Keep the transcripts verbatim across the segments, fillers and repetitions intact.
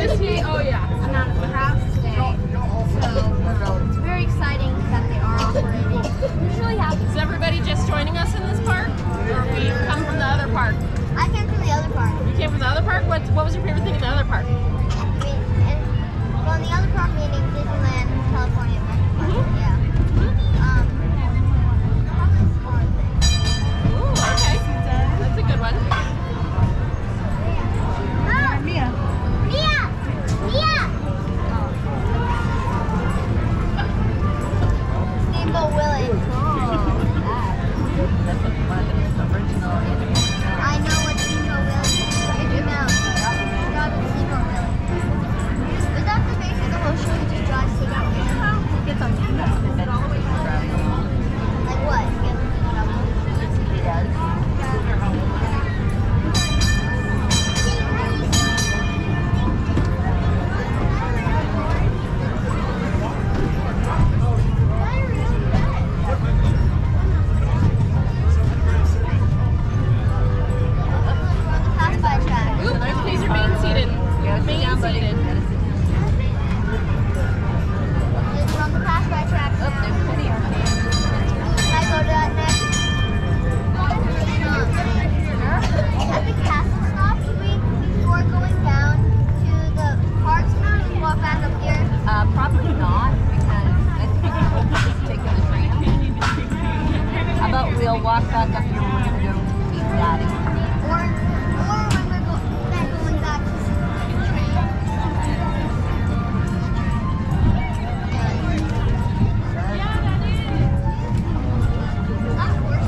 Is he? Oh yeah. amount of crowds today. So it's very exciting that they are operating. Usually happens. Is everybody just joining us in this park? Or we come from the other park? I came from the other park. You came from the other park? What What was your favorite thing in the other park? We, and, well, in the other park meaning Disneyland, California. Mm-hmm. Yeah. Um, probably the smaller thing. Ooh, okay. That's a good one. Ah! Mia. Mia! Mia! Steamboat Willie. That's a fun original animation. I know what Steamboat Willie is. Mickey Mouse. Forgot the Steamboat Willie. Is that the base of the whole show? You just drive Steamboat Willie? He gets on Steamboat and then Like what? You get in trouble? he does. Pass by track. Ooh, please remain seated. Remain down, buddy. seated. We're on the pass by track Oh, now. there's plenty of them. Can I go to that next? At the castle stop, should we, before going down to the parks now, just walk back up here? Uh, probably not, because I think we'll just take the train. How about we'll walk back up here when we're going to meet Daddy? Or, or when we're go, then going back to the train? Not horse.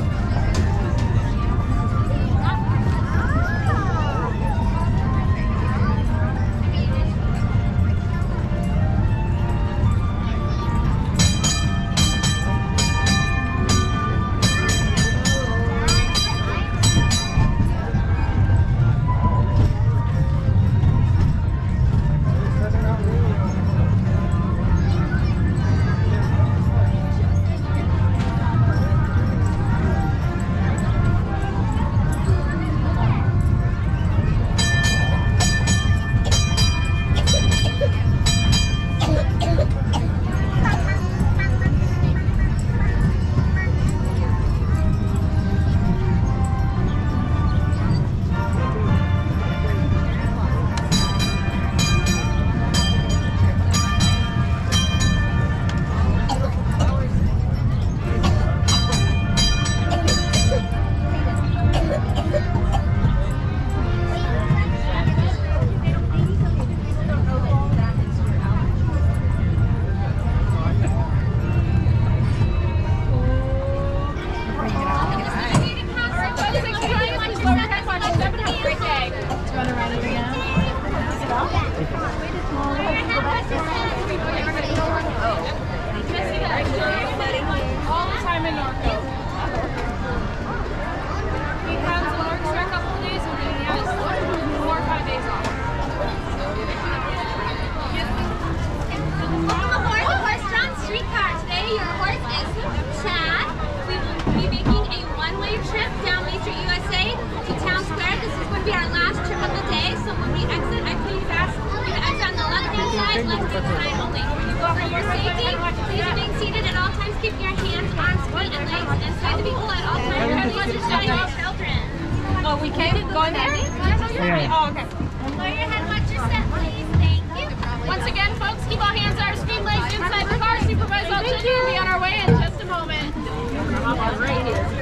All the time in Norco. He comes and works for a couple of days and then he has four or five days off. Welcome aboard the Horse-drawn streetcar. Today, your horse is Chad. We will be making a one-way trip down Main Street, U S A to Town Square. This is going to be our last trip of the day. So when we exit, I please ask you to exit on the left-hand side, left-hand side only. For your safety, please remain seated at all times. Keep your hands, arms, feet, and legs inside the vehicle at all times. Everyone's enjoying all children. Oh, we can't go in there? Yeah. Oh, okay. Lower your head, watch your step, please. Thank you. Once again, folks, keep all hands on our feet, legs inside the car. Supervise all children. We'll be on our way in just a moment. Right here.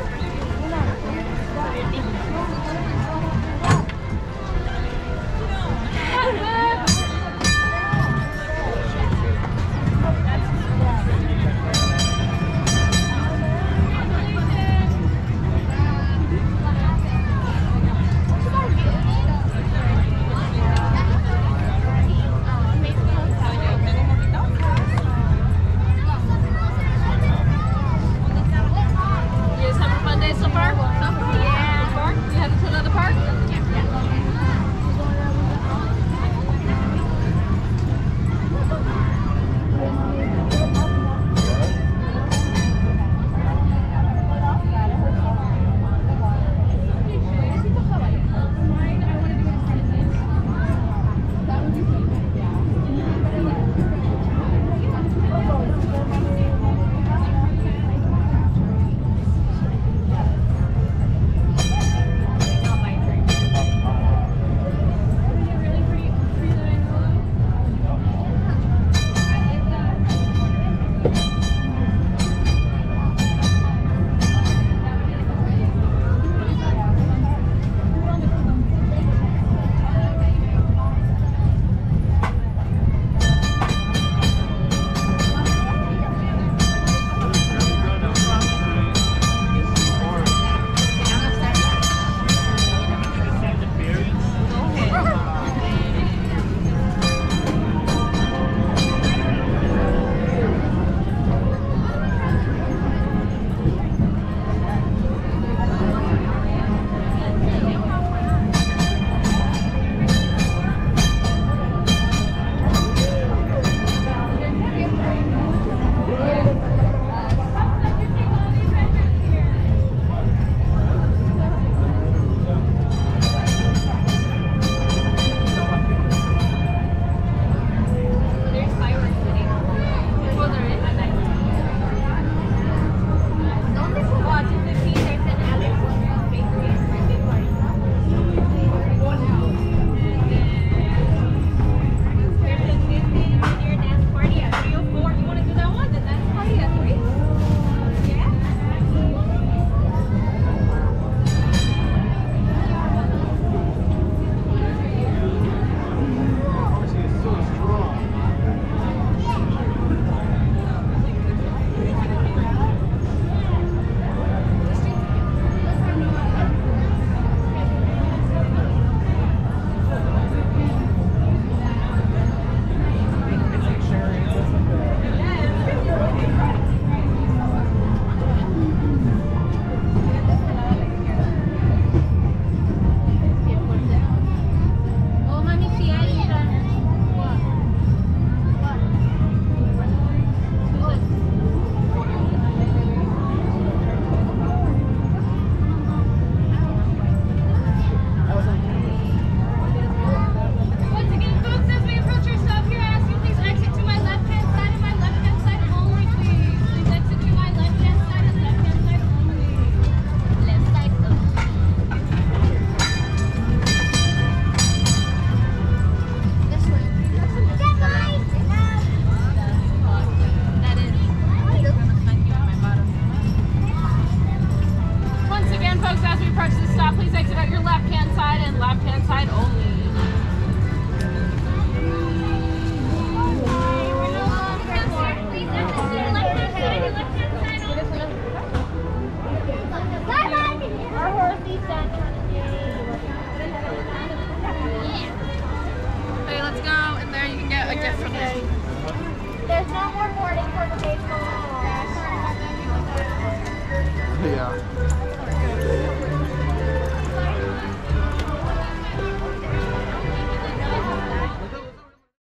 there, you can get a gift from there. There's no more boarding for the baseball. Yeah.